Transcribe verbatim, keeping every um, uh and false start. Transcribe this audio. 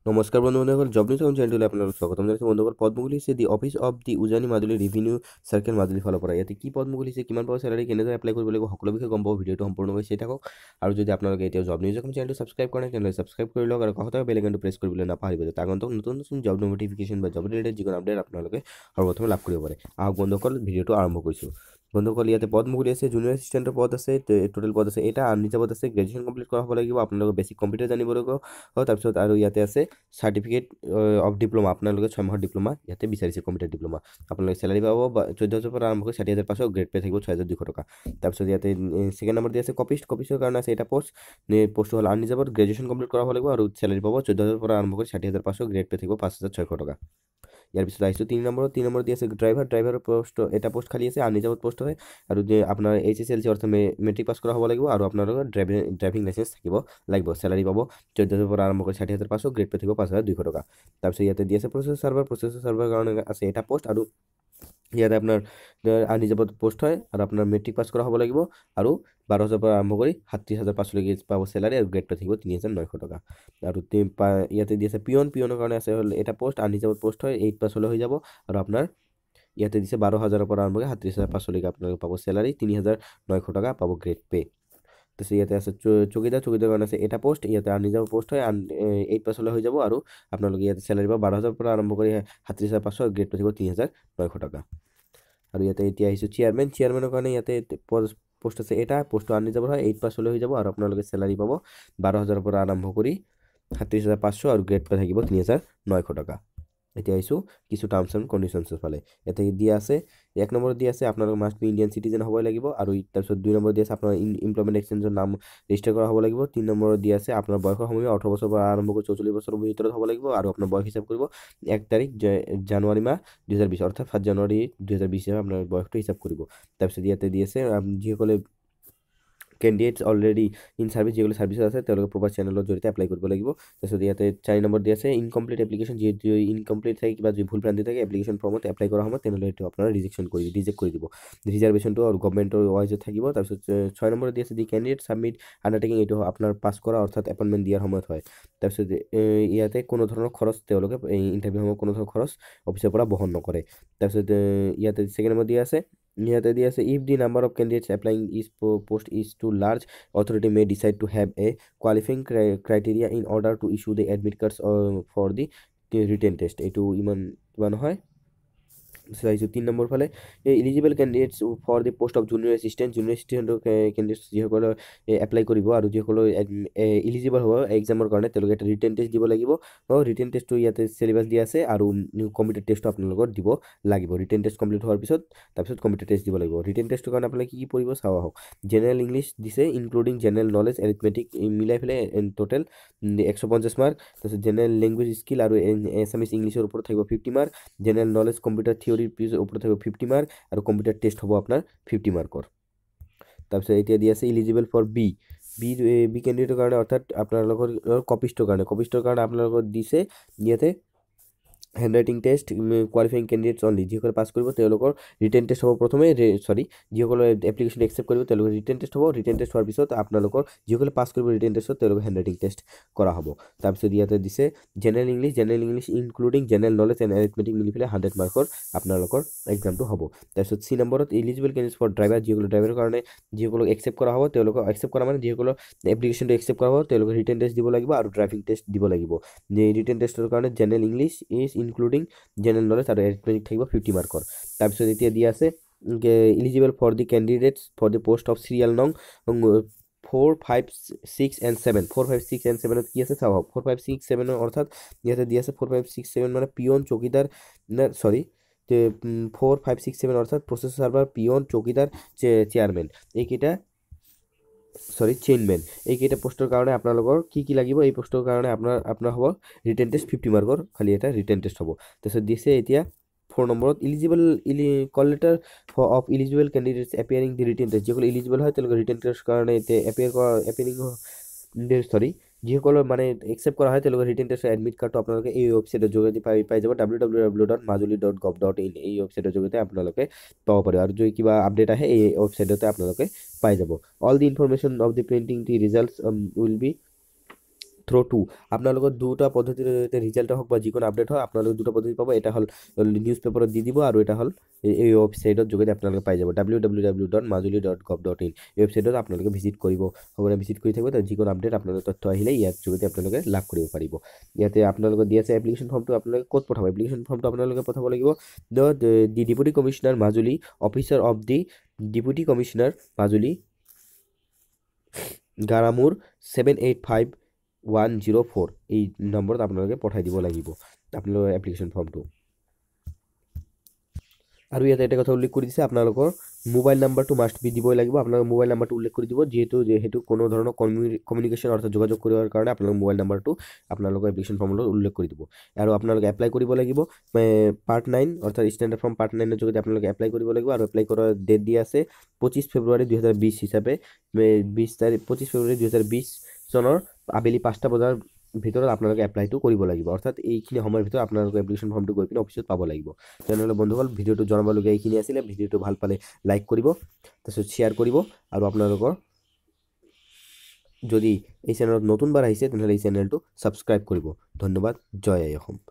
নমস্কাৰ বন্ধুসকল, job news এখন চেনেললৈ আপোনালোকক স্বাগতম জনাইছোঁ। বন্ধুসকল, পদমুকলি হৈছে the office of the Ujani Majuli revenue circle মাজুলীৰ ফালৰ পৰা। ইয়াতে কি পদমুকলি হৈছে, কিমান পাব চেলাৰী, কেনেদৰে এপ্লাই কৰিব লাগিব, সকলো বিষয়ে গম পাব। ভিডিঅ'টো সম্পূৰ্ণকৈ চাই থাকক। আৰু যদি আপোনালোকে এতিয়া জব নিউজ এখন চেনেলটো ছাবস্ক্ৰাইব কৰা নাই তেনেহ'লে ছাবস্ক্ৰাইব কৰি লওক আৰু কাষতে বেল আইকনটো প্ৰেছ কৰিবলৈ নাপাহৰিব, যাতে আগন্তুক নতুন নতুন জব নটিফিকেশ্যন বা জব ৰিলেটেড যিকোনো আপডেট আপোনালোকে সৰ্বপ্ৰথমে লাভ কৰিব পাৰে। আহক বন্ধুসকল, ভিডিঅ'টো আৰম্ভ কৰিছোঁ। বন্ধুসকল, ইয়াতে পদমুকলি আছে, জুনিয়ৰ এছিষ্টেণ্টৰ পদ আছে, টোটেল পদ আছে এটা, আনৰিজাৰ্ভ পদ আছে, গ্ৰেজুৱেশ্যন কমপ্লিট কৰা হ'ব লাগিব, আপোনালোকে বেছিক কম্পিউটাৰ জানিব লাগিব। তাৰপিছত আৰু ইয়াতে আছে চাৰ্টিফিকেট অফ ডিপ্ল'মা, আপোনালোকে ছয় মাহৰ ডিপ্ল'মা ইয়াতে বিচাৰিছে, কম্পিউটাৰ ডিপ্ল'মা। আপোনালোকে চেলাৰী পাব বা চৈধ্য হাজাৰৰ পৰা আৰম্ভ কৰি ষাঠি হাজাৰ পাঁচশ, গ্ৰেড পে থাকিব ছয় হাজাৰ দুশ টকা। তাৰপিছত ইয়াতে ছেকেণ্ড নম্বৰ দি আছে কপিষ্ট, কপিষ্টৰ কাৰণে আছে এটা পষ্ট, পষ্টটো হ'ল আনৰিজাৰ্ভত, গ্ৰেজুৱেশ্যন কমপ্লিট কৰা হ'ব লাগিব আৰু চেলাৰী পাব চৈধ্য হাজাৰৰ পৰা আৰম্ভ কৰি ষাঠি হাজাৰ পাঁচশ, গ্ৰেড পে থাকিব পাঁচ হাজাৰ ছয়শ টকা। ইয়াৰ পিছত আহিছোঁ তিনি নম্বৰ, তিনি নম্বৰ দি আছে ড্ৰাইভাৰ, ড্ৰাইভাৰৰ পষ্ট এটা পষ্ট খালী আছে, আনৰিজাৰ্ভত পষ্ট হয় আৰু যে আপোনাৰ এইচ এছ এল চি অৰ্থাৎ মেট্ৰিক পাছ কৰা হ'ব লাগিব আৰু আপোনালোকৰ ড্ৰাইভিং ড্ৰাইভিং লাইচেঞ্চ থাকিব লাগিব। চেলাৰী পাব চৈধ্য হাজাৰৰ পৰা আৰম্ভ কৰি ষাঠি হাজাৰ পাঁচশ, গ্ৰেড পে থাকিব পাঁচ হাজাৰ দুশ টকা। তাৰপিছত ইয়াতে দি আছে প্ৰচেছৰ চাৰ্ভাৰ, প্ৰচেছৰ চাৰ্ভাৰ কাৰণে আছে এটা পষ্ট আৰু ইয়াতে আপোনাৰ আনৰিজাৰ্ভত পষ্ট হয় আৰু আপোনাৰ মেট্ৰিক পাছ কৰা হ'ব লাগিব আৰু বাৰ হাজাৰৰ পৰা আৰম্ভ কৰি সাতত্ৰিছ হাজাৰ পাঁচলৈকে পাব চেলাৰী আৰু গ্ৰেড পে থাকিব তিনি হাজাৰ নশ টকা। আৰু ইয়াতে দি আছে পিয়ন, পিয়নৰ কাৰণে আছে হ'ল এটা পষ্ট, আনৰিজাৰ্ভত পষ্ট হয়, এইট পাছ হ'লে হৈ যাব আৰু আপোনাৰ ইয়াতে দিছে বাৰ হাজাৰৰ পৰা আৰম্ভ কৰি সাতত্ৰিছ হাজাৰ পাঁচলৈকে আপোনালোকে পাব চেলাৰী, তিনি হাজাৰ নশ টকা পাব গ্ৰেড পে। তাৰপিছত ইয়াতে আছে চকীদাৰ, চকীদাৰ কাৰণে আছে এটা পষ্ট, ইয়াতে আনৰিজাৰ্ভ পষ্ট হয়, আন এইট পাছ হ'লে হৈ যাব আৰু আপোনালোকে ইয়াতে চেলাৰী পাব বাৰ হাজাৰৰ পৰা আৰম্ভ কৰি সাতত্ৰিছ হাজাৰ পাঁচশ, গ্ৰেড পে থাকিব তিনি হাজাৰ নশ টকা। আৰু ইয়াতে এতিয়া আহিছোঁ চেয়াৰমেন, চেয়াৰমেনৰ কাৰণে ইয়াতে পষ্ট আছে এটা, পষ্টটো আনৰিজাৰ্ভ হয়, এইট পাছ হ'লে হৈ যাব আৰু আপোনালোকে চেলাৰী পাব বাৰ হাজাৰৰ পৰা আৰম্ভ কৰি সাতত্ৰিছ হাজাৰ পাঁচশ আৰু গ্ৰেড পে থাকিব তিনি হাজাৰ নশ টকা। এতিয়া আহিছোঁ কিছু টাৰ্মছ এণ্ড কণ্ডিশ্যনছৰ ফালে। ইয়াতে দিয়া আছে এক নম্বৰত দি আছে আপোনালোক মাষ্ট বি ইণ্ডিয়ান চিটিজেন হ'ব লাগিব আৰু তাৰপিছত দুই নম্বৰ দি আছে আপোনাৰ ইমপ্লয়মেণ্ট এক্সচেঞ্জৰ নাম ৰেজিষ্টাৰ কৰা হ'ব লাগিব। তিনি নম্বৰত দি আছে আপোনাৰ বয়সৰ সময় ওঠৰ বছৰৰ পৰা আৰম্ভ কৰি চৌচল্লিছ বছৰৰ ভিতৰত হ'ব লাগিব আৰু আপোনাৰ বয়স হিচাপ কৰিব এক তাৰিখ জানুৱাৰী মাহ দুহেজাৰ বিছ অৰ্থাৎ সাত জানুৱাৰী দুহেজাৰ বিছ হিচাপে আপোনাৰ বয়সটো হিচাপ কৰিব। তাৰপিছত ইয়াতে দি আছে যিসকলে কেণ্ডিডেটছ অলৰেডি ইন ছাৰ্ভিচ, যিসকলে ছাৰ্ভিচত আছে তেওঁলোকে প্ৰপাৰ চেনেলৰ জৰিয়তে এপ্লাই কৰিব লাগিব। তাৰপিছত ইয়াতে চাৰি নম্বৰ দি আছে ইনকমপ্লিট এপ্লিকেশ্যন, যিহেতু ইনকমপ্লিট থাকে কিবা যদি ভুল ভ্ৰান্তি থাকে এপ্লিকেশ্যন ফৰ্মত এপ্লাই কৰা সময়ত তেনেহ'লে সেইটো আপোনাৰ ৰিজেকশ্যন কৰি ৰিজেক্ট কৰি দিব, ৰিজাৰ্ভেশ্যনটো আৰু গভৰ্ণমেণ্টৰ ৱাইজত থাকিব। তাৰপিছত ছয় নম্বৰত দি আছে দি কেণ্ডিডেট ছাবমিট আণ্ডাৰটেকিং, এইটো আপোনাৰ পাছ কৰা অৰ্থাৎ এপইণ্টমেণ্ট দিয়াৰ সময়ত হয়। তাৰপিছত ইয়াতে কোনো ধৰণৰ খৰচ তেওঁলোকে ইণ্টাৰভিউ সময়ত কোনো ধৰণৰ খৰচ অফিচৰ পৰা বহন নকৰে। তাৰপিছত ইয়াতে ছেকেণ্ড নম্বৰ দি আছে ইয়াতে দি আছে if the number of candidates applying is post is too large, authority may decide to have a qualifying criteria in order to issue the admit cards for the written test. এইটো ইমান কিবা নহয়। চাইছোঁ তিনি নম্বৰ ফালে এই eligible candidates for the post of junior assistant, junior এছিষ্টেণ্টৰ কেণ্ডিডেটছ যিসকলে এপ্লাই কৰিব আৰু যিসকলে ইলিজিবল হ'ব এক্সামৰ কাৰণে তেওঁলোকে এটা ৰিটেন টেষ্ট দিব লাগিব। ৰিটেন টেষ্টটো ইয়াতে চিলেবাছ দিয়া আছে আৰু কম্পিউটাৰ টেষ্টটো আপোনালোকৰ দিব লাগিব। ৰিটেন টেষ্ট কমপ্লিট হোৱাৰ পিছত তাৰপিছত কম্পিউটাৰ টেষ্ট দিব লাগিব। ৰিটেন টেষ্টৰ কাৰণে আপোনালোকে কি কি পঢ়িব চাওঁ আহক। জেনেৰেল ইংলিছ দিছে ইনক্লুডিং জেনেৰেল নলেজ, এৰিথমেটিক মিলাই পেলাই টোটেল এশ পঞ্চাছ মাৰ্ক। তাৰপিছত জেনেৰেল লেংগুৱেজ স্কিল আৰু এছামিছ ইংলিছৰ ওপৰত থাকিব fifty mark, general knowledge computer থিয়ৰীৰ ওপৰত থাকিব ফিফটি মাৰ্ক আৰু কম্পিউটাৰ টেষ্ট হ'ব আপোনাৰ ফিফটি মাৰ্কৰ। তাৰপিছত এতিয়া দি আছে eligible for B B B কেণ্ডিডেটৰ কাৰণে অৰ্থাৎ আপোনালোকৰ কপিষ্টৰ কাৰণে কপিষ্টৰ কাৰণে আপোনালোকৰ দিছে ইয়াতে handwriting test qualifying candidates only, যিসকলে পাছ কৰিব তেওঁলোকৰ ৰিটেন টেষ্ট হ'ব প্ৰথমে, চৰি যিসকলে এপ্লিকেশ্যন একচেপ্ট কৰিব তেওঁলোকৰ ৰিটেন টেষ্ট হ'ব। ৰিটেন টেষ্ট হোৱাৰ পিছত আপোনালোকৰ যিসকলে পাছ কৰিব ৰিটেন টেষ্টত তেওঁলোকৰ হেণ্ড ৰাইটিং টেষ্ট কৰা হ'ব। তাৰপিছত ইয়াতে দিছে general English, general English including general knowledge and arithmetic মিলি পেলাই হাণ্ড্ৰেড মাৰ্কৰ আপোনালোকৰ এক্সামটো হ'ব। তাৰপিছত চি নম্বৰত ইলিজিবল কেণ্ডিডেটছ ফৰ ড্ৰাইভাৰ, যিসকলে ড্ৰাইভাৰৰ কাৰণে যিসকলক একচেপ্ট কৰা হ'ব তেওঁলোকক একচেপ্ট কৰা মানে যিসকলৰ এপ্লিকেশ্যনটো একচেপ্ট কৰা হ'ব তেওঁলোকে ৰিটেন টেষ্ট দিব লাগিব আৰু ড্ৰাইভিং টেষ্ট দিব লাগিব। ৰিটেন টেষ্টৰ কাৰণে general English is including general knowledge আৰু এৰিথমেটিক থাকিব ফিফটি মাৰ্কৰ। তাৰপিছত এতিয়া দিয়া আছে eligible for the candidates for the post of serial নং four five six and seven. Four five six and ছেভেনত কি আছে চাওক। ফ'ৰ ফাইভ ছিক্স ছেভেনৰ অৰ্থাৎ ইয়াতে দি আছে ফ'ৰ ফাইভ ছিক্স ছেভেন মানে পিয়ন চকীদাৰ, চৰি ফ'ৰ ফাইভ ছিক্স ছেভেন অৰ্থাৎ প্ৰচেছৰ চাৰ্ভাৰ, পিয়ন, চকীদাৰ, চেয়াৰমেন, এইকেইটা চৰি চেইনমেন, এইকেইটা পোষ্টৰ কাৰণে আপোনালোকৰ কি কি লাগিব। এই পোষ্টৰ কাৰণে আপোনাৰ আপোনাৰ হ'ব ৰিটেন টেষ্ট ফিফটি মাৰ্কৰ খালি এটা ৰিটেন টেষ্ট হ'ব। তাৰপিছত দিছে এতিয়া ফ'ৰ নম্বৰত ইলিজিবল ইলি call letter of eligible candidates appearing the written test, যিসকলে ইলিজিবল হয় তেওঁলোকে ৰিটেন টেষ্টৰ কাৰণে এতিয়া এপিয়াৰ কৰা এপিয়াৰিং চৰি যিসকলৰ মানে একচেপ্ট কৰা হয় তেওঁলোকৰ ৰিটেন টেষ্টৰ এডমিট কাৰ্ডটো আপোনালোকে এই ৱেবছাইটৰ জৰিয়তে পাই পাই যাব W W W dot Majuli dot gov dot in. এই ৱেবছাইটৰ জৰিয়তে আপোনালোকে পাব পাৰিব আৰু যদি কিবা আপডেট আহে এই ৱেবছাইটতে আপোনালোকে পাই যাব। All the information of the printing the results will be through' to আপোনালোকৰ দুটা পদ্ধতিৰ জৰিয়তে ৰিজাল্ট হওক বা যিকোনো আপডেট হওক আপোনালোকে দুটা পদ্ধতি পাব এটা হ'ল নিউজ পেপাৰত দি দিব আৰু এটা হ'ল এই ৱেবছাইটত যোগেদি আপোনালোকে পাই যাব W W W dot Majuli dot gov dot in এই ৱেবছাইটত আপোনালোকে ভিজিট কৰিব সঘনাই ভিজিট কৰি থাকিব তাত যিকোনো আপডেট আপোনালোকৰ তথ্য আহিলে ইয়াত যোগেদি আপোনালোকে লাভ কৰিব পাৰিব ইয়াতে আপোনালোকে দি আছে এপ্লিকেশ্যন ফৰ্মটো আপোনালোকে ক'ত পঠাব এপ্লিকেশ্যন ফৰ্মটো আপোনালোকে পঠাব লাগিব the deputy commissioner Majuli officer of the deputy commissioner Majuli Garamur seven eight five one zero' four এই নম্বৰত আপোনালোকে পঠাই দিব লাগিব আপোনালোকৰ এপ্লিকেশ্যন ফৰ্মটো আৰু ইয়াতে এটা কথা উল্লেখ কৰি দিছে আপোনালোকৰ মোবাইল নাম্বাৰটো মাষ্ট বি দিবই লাগিব আপোনালোকৰ মোবাইল নাম্বাৰটো উল্লেখ কৰি দিব যিহেতু যিহেতু কোনো ধৰণৰ কমিউনিকেশ্যন অৰ্থাৎ যোগাযোগ কৰিবৰ কাৰণে আপোনালোকৰ মোবাইল নাম্বাৰটো আপোনালোকৰ এপ্লিকেশ্যন ফৰ্মত উল্লেখ কৰি দিব আৰু আপোনালোকে এপ্লাই কৰিব লাগিব পাৰ্ট নাইন অৰ্থাৎ ষ্টেণ্ডাৰ্ড ফৰ্ম পাৰ্ট নাইনৰ যোগেদি আপোনালোকে এপ্লাই কৰিব লাগিব আৰু এপ্লাই কৰাৰ ডেট দিয়া আছে পঁচিছ ফেব্ৰুৱাৰী দুহেজাৰ বিছ হিচাপে বিছ তাৰিখ পঁচিছ ফেব্ৰুৱাৰী দুহেজাৰ বিছ চনৰ আবেলি পাঁচটা বজাৰ ভিতৰত আপোনালোকে এপ্লাইটো কৰিব লাগিব অৰ্থাৎ এইখিনি সময়ৰ ভিতৰত আপোনালোকে এপ্লিকেশ্যন ফৰ্মটো গৈ পিনে অফিচত পাব লাগিব তেনেহ'লে বন্ধুসকল ভিডিঅ'টো জনাবলগীয়া এইখিনি আছিলে ভিডিঅ'টো ভাল পালে লাইক কৰিব তাৰপিছত শ্বেয়াৰ কৰিব আৰু আপোনালোকৰ যদি এই চেনেলত নতুনবাৰ আহিছে তেনেহ'লে এই চেনেলটো ছাবস্ক্ৰাইব কৰিব ধন্যবাদ জয় আই অসম।